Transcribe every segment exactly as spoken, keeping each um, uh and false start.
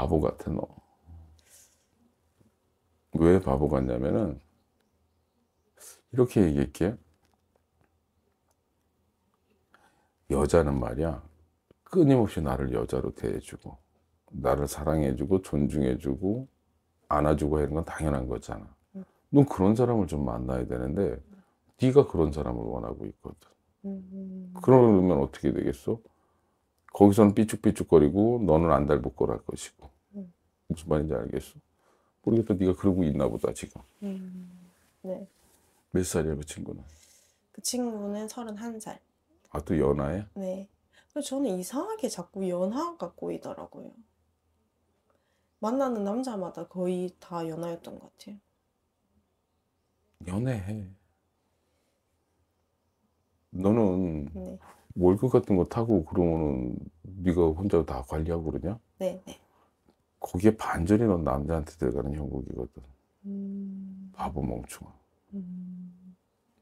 바보 같아 너. 왜 바보 같냐면은 이렇게 얘기할게. 여자는 말이야 끊임없이 나를 여자로 대해주고 나를 사랑해주고 존중해주고 안아주고 하는 건 당연한 거잖아. 음. 넌 그런 사람을 좀 만나야 되는데 네가 그런 사람을 원하고 있거든. 음. 그러면 어떻게 되겠어? 거기서는 삐죽삐죽거리고 너는 안달복걸할 것이고. 음. 무슨 말인지 알겠어? 모르겠다. 네가 그러고 있나 보다 지금. 음. 네. 몇 살이야 그 친구는? 그 친구는 서른한 살. 아 또 연하야? 네. 근데 저는 이상하게 자꾸 연하가 꼬이더라고요. 만나는 남자마다 거의 다 연하였던 것 같아요. 연애해. 너는 네. 월급 같은 거 타고 그러면은 네가 혼자 다 관리하고 그러냐? 네, 네. 거기에 반전이 넌 남자한테 들어가는 형국이거든. 음. 바보 멍충아. 음.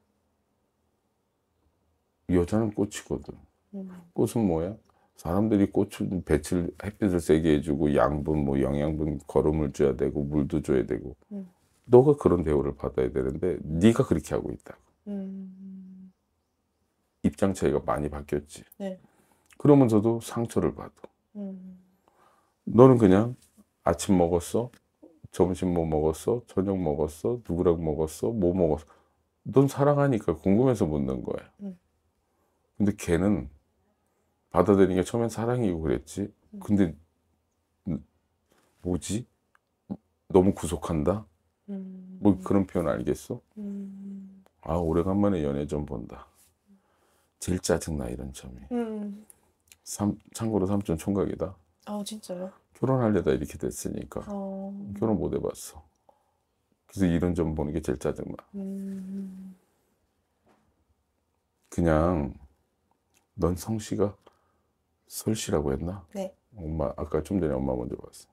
여자는 꽃이거든. 음. 꽃은 뭐야? 사람들이 꽃을 배칠 햇빛을 세게 해주고 양분 뭐 영양분 거름을 줘야 되고 물도 줘야 되고 음. 너가 그런 대우를 받아야 되는데 네가 그렇게 하고 있다. 음. 입장 차이가 많이 바뀌었지. 네. 그러면서도 상처를 받아. 음. 너는 그냥 아침 먹었어? 점심 뭐 먹었어? 저녁 먹었어? 누구랑 먹었어? 뭐 먹었어? 넌 사랑하니까 궁금해서 묻는 거야. 음. 근데 걔는 받아들이는 게 처음엔 사랑이고 그랬지. 근데 뭐지? 너무 구속한다? 음. 뭐 그런 표현 알겠어? 음. 아 오래간만에 연애 좀 본다. 제일 짜증나 이런 점이. 음. 삼, 참고로 삼촌 총각이다. 아, 진짜요? 결혼하려다 이렇게 됐으니까 어. 결혼 못 해봤어. 그래서 이런 점 보는 게 제일 짜증나. 음. 그냥 넌 성씨가 설씨라고 했나? 네. 엄마 아까 좀 전에 엄마 먼저 봤어.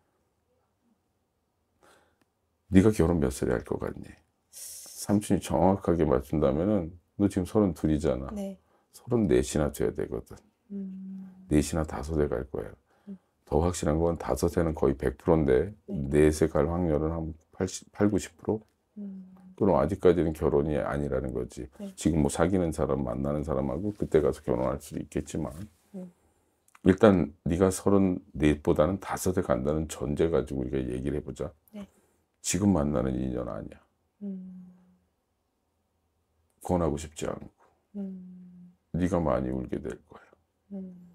네가 결혼 몇 살에 할 것 같니? 삼촌이 정확하게 맞춘다면은 너 지금 서른둘이잖아. 네. 서른넷이나 돼야 되거든. 음. 넷이나 다섯에 갈 거야. 음. 더 확실한 건 다섯에는 거의 백 퍼센트인데 네. 넷에 갈 확률은 한 팔십, 팔, 구십 퍼센트? 음. 그럼 아직까지는 결혼이 아니라는 거지. 네. 지금 뭐 사귀는 사람 만나는 사람하고 그때 가서 결혼할 수도 있겠지만 음. 일단 네가 서른넷보다는 다섯에 간다는 전제 가지고 우리가 얘기를 해보자. 네. 지금 만나는 인연 아니야. 음. 권하고 싶지 않고 음. 네가 많이 울게 될 거야. 음.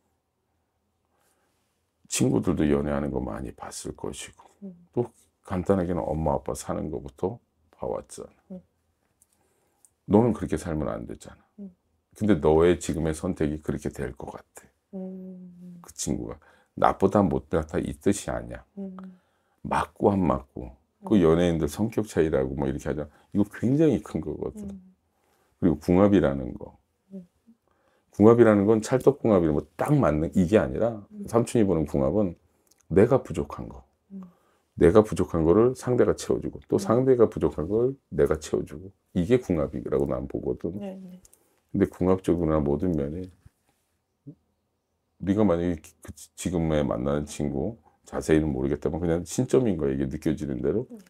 친구들도 연애하는 거 많이 봤을 것이고 음. 또 간단하게는 엄마 아빠 사는 거부터 봐왔잖아. 음. 너는 그렇게 살면 안 되잖아. 음. 근데 너의 지금의 선택이 그렇게 될 것 같아. 음. 그 친구가 나보다 못났다 이 뜻이 아니야. 음. 맞고 안 맞고 그 연예인들 성격 차이라고 뭐 이렇게 하잖아. 이거 굉장히 큰 거거든. 음. 그리고 궁합이라는 거. 음. 궁합이라는 건 찰떡궁합이 뭐 딱 맞는 이게 아니라 음. 삼촌이 보는 궁합은 내가 부족한 거. 음. 내가 부족한 거를 상대가 채워주고 또 음. 상대가 부족한 걸 내가 채워주고 이게 궁합이라고 난 보거든. 네, 네. 근데 궁합적으로나 모든 면이 네가 만약에 그 지금에 만나는 친구 자세히는 모르겠다만 그냥 신점인 거야. 이게 느껴지는 대로. 음.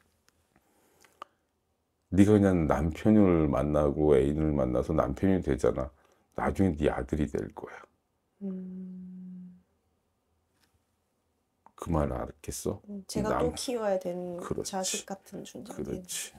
네가 그냥 남편을 만나고 애인을 만나서 남편이 되잖아. 나중에 네 아들이 될 거야. 음. 그 말 알겠어? 음, 제가 남, 또 키워야 되는 그렇지. 자식 같은 존재가 되는. 그렇지.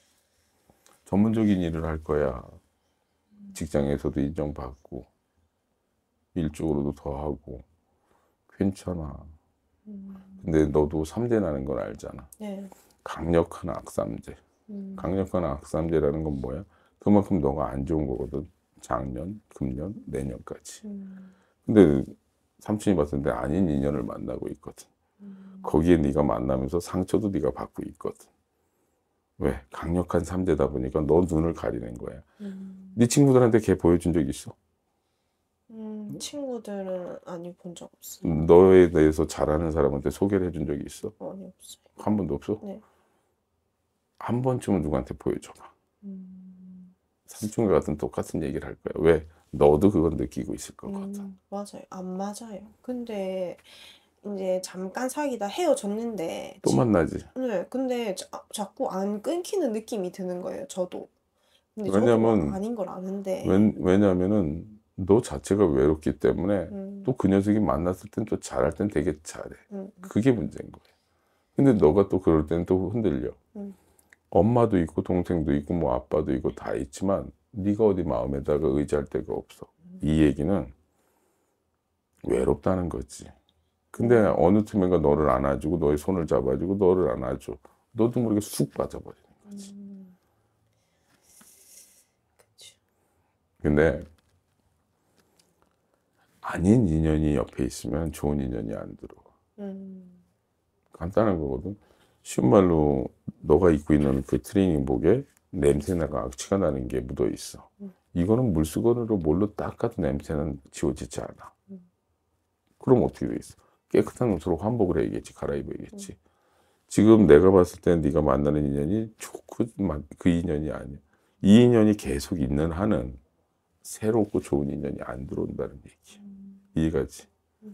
전문적인 일을 할 거야. 직장에서도 인정받고 일적으로도 더 하고 괜찮아. 음. 근데 너도 삼재 나는 걸 알잖아. 네. 강력한 악삼재. 음. 강력한 악삼재라는 건 뭐야? 그만큼 너가 안 좋은 거거든. 작년, 금년, 내년까지. 음. 근데 삼촌이 봤을 때 아닌 인연을 만나고 있거든. 음. 거기에 네가 만나면서 상처도 네가 받고 있거든. 왜? 강력한 삼재다 보니까 너 눈을 가리는 거야. 음. 네 친구들한테 걔 보여준 적 있어? 음. 친구들은 아니 본 적 없어요. 너에 대해서 잘하는 사람한테 소개를 해준 적이 있어? 아니 없어요. 한 번도 없어? 네. 한 번쯤은 누구한테 보여줘봐. 음. 삼촌과 같은 똑같은 얘기를 할 거야. 왜? 너도 그건 느끼고 있을 거거든. 음. 맞아요. 안 맞아요. 근데 이제 잠깐 사귀다 헤어졌는데 또 지, 만나지. 네, 근데 자, 자꾸 안 끊기는 느낌이 드는 거예요, 저도. 근데 저도 왜냐면, 아닌 걸 아는데. 왜, 왜냐면은 너 자체가 외롭기 때문에 음, 또 그 녀석이 만났을 땐 또 잘할 땐 되게 잘해. 음, 그게 문제인 거야. 근데 너가 또 그럴 땐 또 흔들려. 음, 엄마도 있고 동생도 있고 뭐 아빠도 있고 다 있지만 네가 어디 마음에다가 의지할 데가 없어. 이 얘기는 외롭다는 거지. 근데 음, 어느 틈엔가 너를 안아주고 너의 손을 잡아주고 너를 안아줘. 너도 모르게 쑥 빠져버리는 거지. 음, 그치. 근데 아닌 인연이 옆에 있으면 좋은 인연이 안 들어와. 음, 간단한 거거든. 쉬운 말로 너가 입고 있는 그 트레이닝복에 냄새나가 악취가 나는 게 묻어 있어. 음, 이거는 물수건으로 뭘로 닦아도 냄새는 지워지지 않아. 음, 그럼 어떻게 되겠어? 깨끗한 옷으로 환복을 해야겠지, 음, 갈아입어야겠지. 지금 내가 봤을 때 네가 만나는 인연이 좋고 만- 그 인연이 아니야. 이 인연이 계속 있는 한은 새롭고 좋은 인연이 안 들어온다는 얘기야. 음, 이해가지? 음,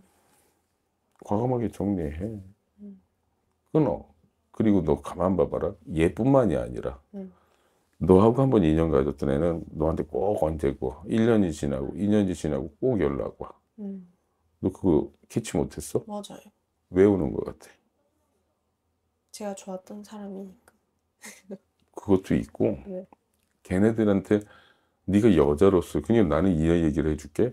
과감하게 정리해. 음, 끊어. 그리고 너 가만 봐봐라. 얘뿐만이 아니라 음, 너하고 한번 인연 가졌던 애는 너한테 꼭 언제고 일 년이 지나고 이 년이 지나고 꼭 연락 와. 음, 너 그거 캐치 못했어? 맞아요. 왜 오는 것 같아? 제가 좋았던 사람이니까. 그것도 있고 네. 걔네들한테 네가 여자로서 그냥 나는 이 얘기를 해줄게.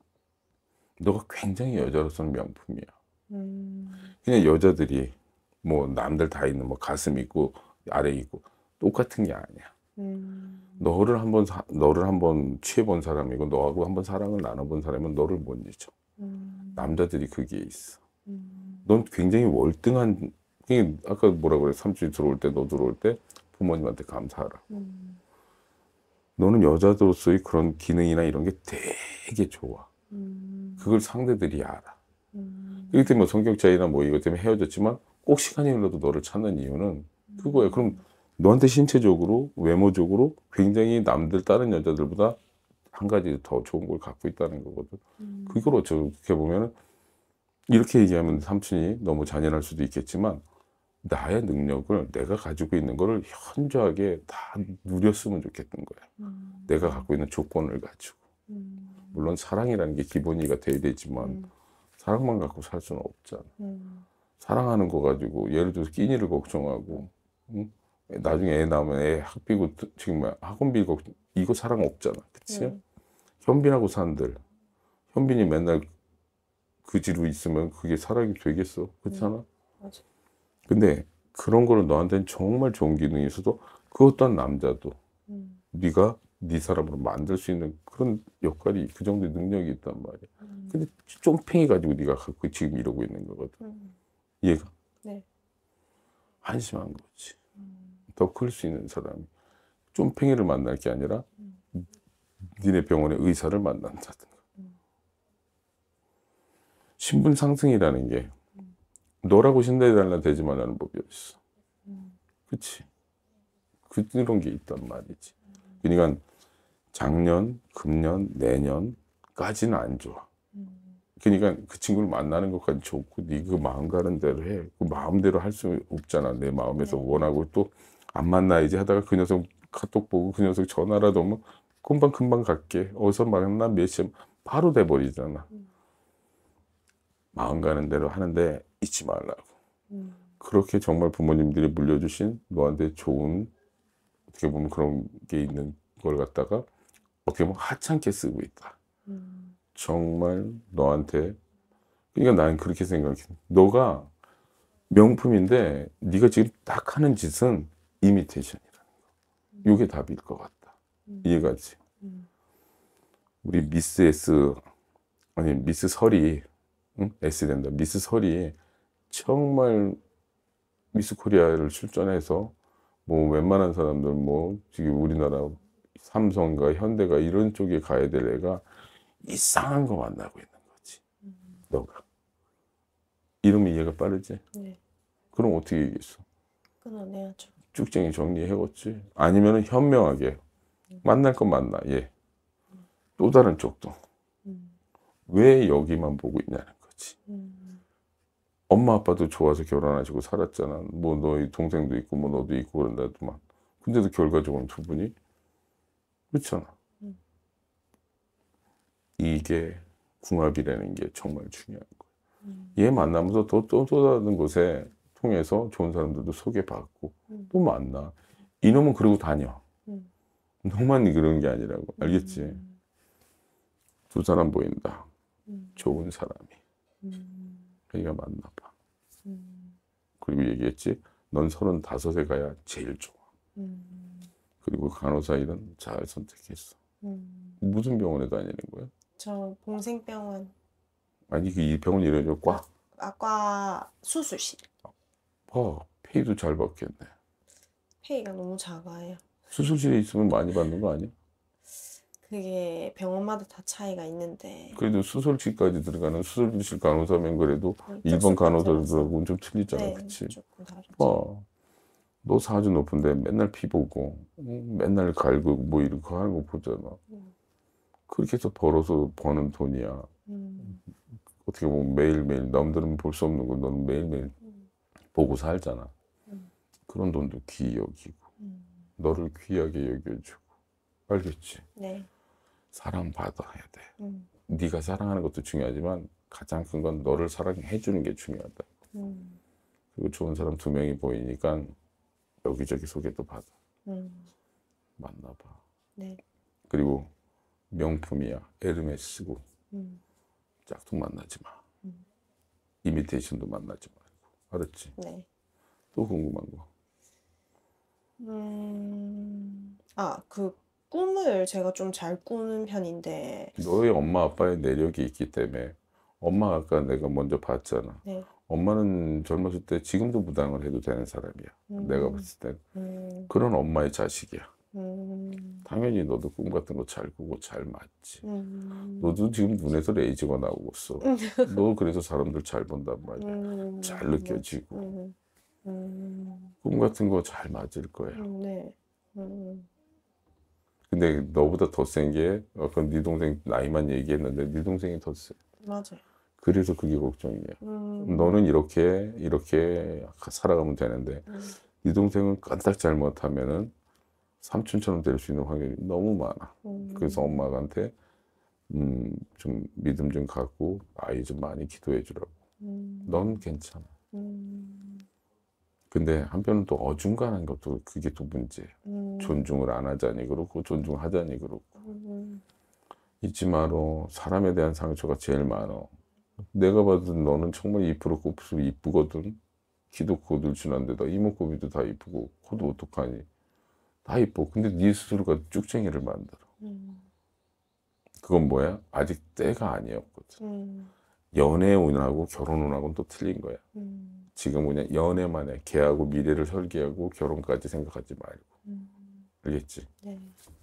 너가 굉장히 여자로서는 명품이야. 음, 그냥 여자들이 뭐 남들 다 있는 뭐 가슴 있고 아래 있고 똑같은 게 아니야. 음, 너를 한번 사- 너를 한번 취해본 사람이고 너하고 한번 사랑을 나눠본 사람은 너를 못 잊어. 음, 남자들이 그게 있어. 음, 넌 굉장히 월등한 그게 아까 뭐라 그래 삼촌이 들어올 때 너 들어올 때 부모님한테 감사하라. 음, 너는 여자로서의 그런 기능이나 이런 게 되게 좋아. 음, 그걸 상대들이 알아. 음, 그렇기 때문에 성격 차이나 뭐 이것 때문에 헤어졌지만 꼭 시간이 흘러도 너를 찾는 이유는 그거야. 그럼 너한테 신체적으로, 외모적으로 굉장히 남들 다른 여자들보다 한 가지 더 좋은 걸 갖고 있다는 거거든. 음, 그걸 어떻게 보면은 이렇게 얘기하면 삼촌이 너무 잔인할 수도 있겠지만 나의 능력을 내가 가지고 있는 거를 현저하게 다 누렸으면 좋겠던 거야. 음, 내가 갖고 있는 조건을 가지고. 음, 물론 사랑이라는 게 기본이가 돼야 되지만 음, 사랑만 갖고 살 수는 없잖아. 음, 사랑하는 거 가지고 예를 들어서 끼니를 걱정하고 응? 나중에 애 나오면 애 학비고 지금 뭐 학원비 걱정 이거 사랑 없잖아. 그치? 음, 현빈하고 산들 현빈이 맨날 그지로 있으면 그게 사랑이 되겠어. 음, 그렇잖아? 맞아. 근데 그런 거는 너한테는 정말 좋은 기능이 있어도 그 어떤 남자도 음, 네가 네 사람으로 만들 수 있는 그런 역할이 그 정도의 능력이 있단 말이야. 음, 근데 쫌팽이 가지고 네가 갖고 지금 이러고 있는 거거든. 음, 얘가 네. 한심한 거지. 음, 더 클 수 있는 사람이 쫌팽이를 만날 게 아니라 음, 니네 병원의 의사를 만난다든가. 음, 신분 상승이라는 게 음, 너라고 신뢰달라 되지 말라는 법이 어딨어. 음, 그치? 그런 게 있단 말이지. 그러니까 작년, 금년, 내년까지는 안 좋아. 음, 그러니까 그 친구를 만나는 것까지 좋고 네 그 마음 가는 대로 해. 그 마음대로 할 수 없잖아. 내 마음에서 네. 원하고 또 안 만나야지 하다가 그 녀석 카톡 보고 그 녀석 전화라도 오면 금방 금방 갈게. 어디서 만나 몇 시에 바로 돼버리잖아. 음, 마음 가는 대로 하는데 잊지 말라고. 음, 그렇게 정말 부모님들이 물려주신 너한테 좋은 어떻게 보면 그런 게 있는 걸 갖다가 어떻게 보면 하찮게 쓰고 있다. 음, 정말 너한테 그러니까 나는 그렇게 생각해. 너가 명품인데 네가 지금 딱 하는 짓은 이미테이션이다. 이게 답일 것 같다. 음, 이해가지? 음, 우리 미스 S 아니 미스 설이 응? S 된다. 미스 설이 정말 미스 코리아를 출전해서 뭐 웬만한 사람들 뭐 지금 우리나라 삼성과 현대가 이런 쪽에 가야 될 애가 이상한 거 만나고 있는 거지. 음, 너가 이러면 이해가 빠르지? 네. 그럼 어떻게 얘기했어? 끊어내야죠. 쭉쟁이 정리해왔지? 아니면은 현명하게 음, 만날 건 만나. 예. 음, 또 다른 쪽도 음, 왜 여기만 보고 있냐는 거지. 음, 엄마 아빠도 좋아서 결혼하시고 살았잖아. 뭐 너희 동생도 있고 뭐 너도 있고 그런다더만. 근데도 결과적으로는 두 분이 그렇잖아. 음. 이게 궁합이라는 게 정말 중요한 거야. 음. 얘 만나면서 또, 또, 또 다른 곳에 통해서 좋은 사람들도 소개받고 음. 또 만나. 이놈은 그러고 다녀. 음. 너만 그런 게 아니라고. 알겠지? 음. 두 사람 보인다. 음. 좋은 사람이. 음. 그러니까 만나봐. 음. 그리고 얘기했지. 넌 서른다섯에 가야 제일 좋아. 음. 그리고 간호사 일은 잘 선택했어. 음. 무슨 병원에 다니는 거야? 저 봉생병원 아니 그 이 병원 이름이 꽉. 아과 수술실. 봐. 페이도 잘 받겠네. 페이가 너무 작아요. 수술실에 있으면 많이 받는 거 아니야? 그게 병원마다 다 차이가 있는데 그래도 수술실까지 들어가는 수술실 간호사면 그래도 음, 일반 특수과라서 간호사들하고는 좀 틀리잖아. 네, 그치? 조금 다르죠. 봐. 너 사주 높은데 맨날 피 보고 응? 맨날 갈고 뭐 이렇게 하는 거 보잖아. 음. 그렇게 해서 벌어서 버는 돈이야. 음. 어떻게 보면 매일매일 남들은 볼 수 없는 거 너는 매일매일 음. 보고 살잖아. 음. 그런 돈도 귀히 여기고 음. 너를 귀하게 여겨주고. 알겠지? 네. 사랑받아야 돼. 음. 네가 사랑하는 것도 중요하지만 가장 큰 건 너를 사랑해 주는 게 중요하다. 음. 그리고 좋은 사람 두 명이 보이니까 여기저기 소개도 받아. 음. 만나봐. 네. 그리고 명품이야. 에르메스고 음. 짝퉁 만나지 마. 음. 이미테이션도 만나지 말고. 알았지? 네. 또 궁금한 거. 음. 아, 그 꿈을 제가 좀 잘 꾸는 편인데 너의 엄마 아빠의 내력이 있기 때문에 엄마 아까 내가 먼저 봤잖아. 네. 엄마는 젊었을 때 지금도 무당을 해도 되는 사람이야. 음. 내가 봤을 때 음. 그런 엄마의 자식이야. 음. 당연히 너도 꿈 같은 거 잘 꾸고 잘 맞지. 음. 너도 지금 눈에서 레이저가 나오고 있어. 너 그래서 사람들 잘 본단 말이야. 음. 잘 느껴지고. 음. 음. 꿈 같은 거 잘 맞을 거야. 음. 네. 음. 근데 너보다 더 센 게 아까 네 동생 나이만 얘기했는데 네 동생이 더 세. 맞아요. 그래서 그게 걱정이야. 음. 너는 이렇게 이렇게 살아가면 되는데 음. 네 동생은 까딱 잘못하면은 삼촌처럼 될 수 있는 확률이 너무 많아. 음. 그래서 엄마한테 음, 좀 믿음 좀 갖고 아이 좀 많이 기도해 주라고. 음. 넌 괜찮아. 음. 근데 한편은 또 어중간한 것도 그게 또 문제야. 음. 존중을 안 하자니 그렇고 존중하자니 그렇고. 음. 잊지 마라. 사람에 대한 상처가 제일 많아. 내가 봐도 너는 정말 이쁘고 곱슬 이쁘거든. 키도 고들 지난데다 이목구비도 다 이쁘고 코도 어떡하니. 다 이뻐. 근데 네 스스로가 쭉쟁이를 만들어. 음. 그건 뭐야? 아직 때가 아니었거든. 음. 연애 운하고 결혼 운하고는 또 틀린 거야. 음. 지금 그냥 연애만 해. 걔하고 미래를 설계하고 결혼까지 생각하지 말고. 음. 알겠지? 네.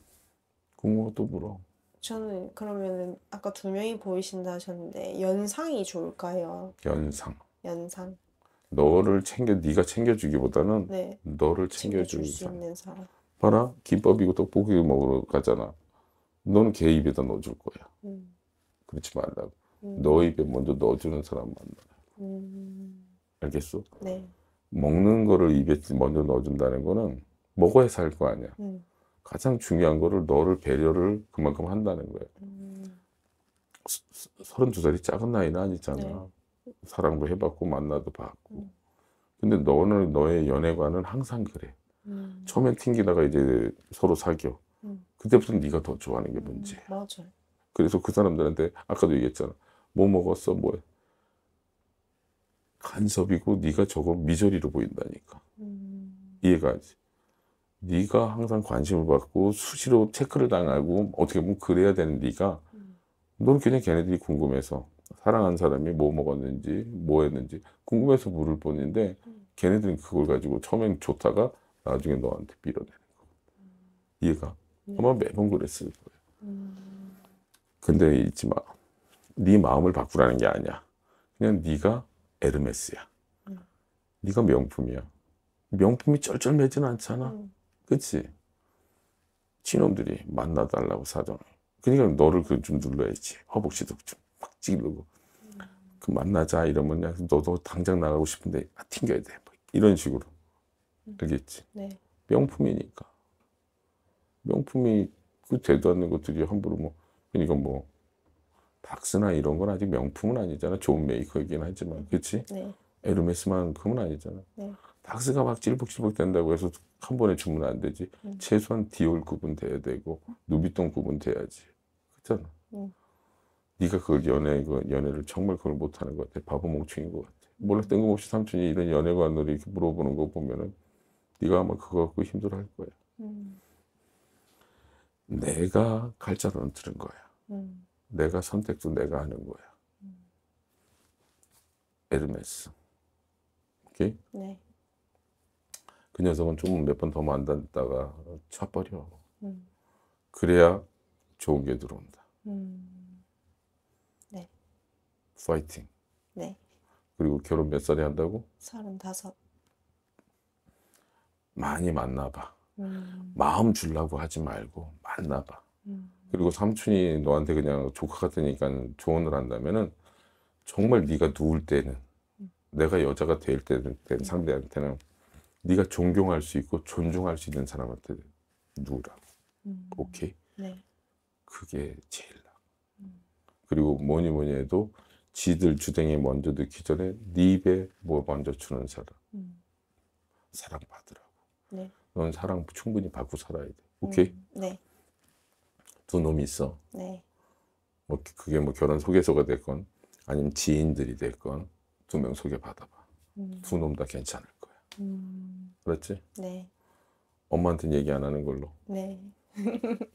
궁금한 거 또 물어. 저는 그러면은 아까 두 명이 보이신다 하셨는데 연상이 좋을까요? 연상. 연상. 너를 챙겨, 네가 챙겨주기보다는 네. 너를 챙겨줄 챙겨줄 수 사람. 있는 사람. 봐라, 김밥이고 떡볶이 먹으러 가잖아. 너는 걔 입에다 넣어줄 거야. 음. 그렇지 말라고. 음. 너 입에 먼저 넣어주는 사람 만나. 음. 알겠어? 네. 먹는 거를 입에 먼저 넣어준다는 거는 먹어야 살 거 아니야. 음. 가장 중요한 거를 너를 배려를 그만큼 한다는 거야. 음. 서른두 살이 작은 나이는 아니잖아. 네. 사랑도 해봤고 만나도 봤고. 음. 근데 너는 너의 연애관은 항상 그래. 음. 처음엔 튕기다가 이제 서로 사겨. 음. 그때부터 네가 더 좋아하는 게 문제야. 음. 맞아요. 그래서 그 사람들한테 아까도 얘기했잖아. 뭐 먹었어? 뭐해? 간섭이고 네가 저거 미저리로 보인다니까. 음. 이해가 가지? 네가 항상 관심을 받고 수시로 체크를 당하고 어떻게 보면 그래야 되는 네가 음. 넌 그냥 걔네들이 궁금해서 사랑하는 사람이 뭐 먹었는지 뭐 했는지 궁금해서 물을 뿐인데 음. 걔네들은 그걸 가지고 처음엔 좋다가 나중에 너한테 밀어내는 거. 이해가? 네. 아마 매번 그랬을 거야. 음. 근데 잊지 마. 네 마음을 바꾸라는 게 아니야. 그냥 네가 에르메스야. 음. 네가 명품이야. 명품이 쩔쩔매진 않잖아. 음. 그치? 친놈들이 만나달라고 사정해. 그러니까 너를 그 좀 눌러야지. 허벅지도 좀 팍 찌르고. 음. 그 만나자 이러면 야, 너도 당장 나가고 싶은데 아, 튕겨야 돼. 뭐 이런 식으로. 음. 알겠지? 네. 명품이니까. 명품이 그 되도 않는 것들이 함부로 뭐 그러니까 뭐 닥스나 이런 건 아직 명품은 아니잖아. 좋은 메이커이긴 하지만 그렇지? 네. 에르메스만큼은 아니잖아. 네. 닥스가 막 찔복찔복 된다고 해서 한 번에 주면 안 되지. 음. 최소한 디올 구분 돼야 되고 누비통 구분 돼야지. 그렇잖아. 음. 네가 그걸 연애 그 연애를 정말 그걸 못하는 것 같아. 바보 멍청인 것 같아. 몰라 뜬금없이 삼촌이 이런 연애관으로 이렇게 물어보는 거 보면은 네가 아마 그거 갖고 힘들어할 거야. 음. 내가 갈자로는 들은 거야. 음. 내가 선택도 내가 하는 거야. 음. 에르메스. 오케이? 네. 그 녀석은 좀 몇 번 더 만났다가 쳐버려. 음. 그래야 좋은 게 들어온다. 음. 네. 파이팅. 네. 그리고 결혼 몇 살에 한다고? 서른다섯. 많이 만나봐. 음. 마음 주려고 하지 말고 만나봐. 음. 그리고 삼촌이 너한테 그냥 조카 같으니까 조언을 한다면은 정말 네가 누울 때는 음. 내가 여자가 될 때는 된 음. 상대한테는 네가 존경할 수 있고 존중할 수 있는 사람한테 누우라고. 음. 오케이? 네. 그게 제일 나. 음. 그리고 뭐니 뭐니 해도 지들 주댕이 먼저 넣기 전에 네 입에 뭐 먼저 주는 사람. 음. 사랑받으라고. 네. 넌 사랑 충분히 받고 살아야 돼. 오케이? 음. 네. 두 놈이 있어. 네. 뭐 그게 뭐 결혼 소개서가 됐건 아니면 지인들이 됐건 두 명 소개받아봐. 음. 두 놈 다 괜찮을 거야. 음. 그렇지? 네. 엄마한테는 얘기 안 하는 걸로. 네.